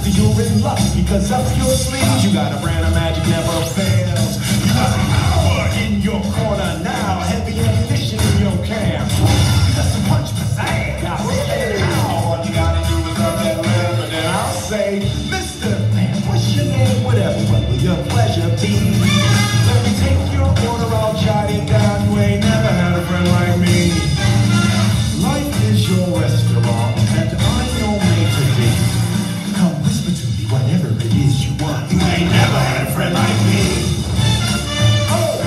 after you're in luck, because up your sleeve you got a brand of magic never fails. You got power in your corner now, heavy ammunition in your camp. You got some punch pizzazz. Now all you gotta do is love that rhythm, and then I'll say, Mr. Man, what's your name? Whatever, what will your pleasure be? Let me take your order, I'll jot it down. You ain't never had a friend like me. Life is your restaurant, and I'm your maitre d'. Come whisper to me whatever it is you want. You ain't never had a friend like me. Oh,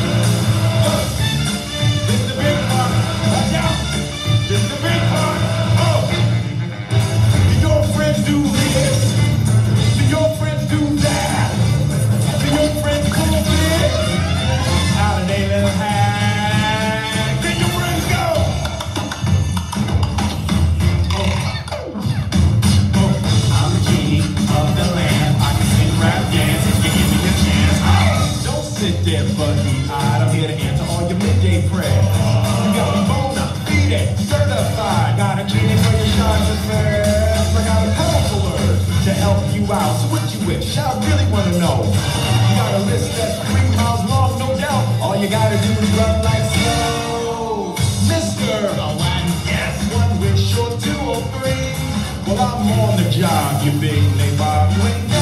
this the big part. Watch out. This the big part. Oh, do your friends do this? Do your friends do that? Do your friends cool this? How do they little hack? Can your friends go? I'm the king of the land. I can sing, rap, dance, if you give me a chance. Don't sit there buggy-eyed. I'm here to answer all your midday prayers. You got me bona fide, certified. Got a genie for your shines and fast. I got a powerful word to help you out. So what you wish? I really want to know. You got a list that's 3 miles long, no doubt. All you gotta do is run like snow. Mr. Aladdin, yes, 1 wish or 2 or 3. Well, I'm on the job, you big nabob. You ain't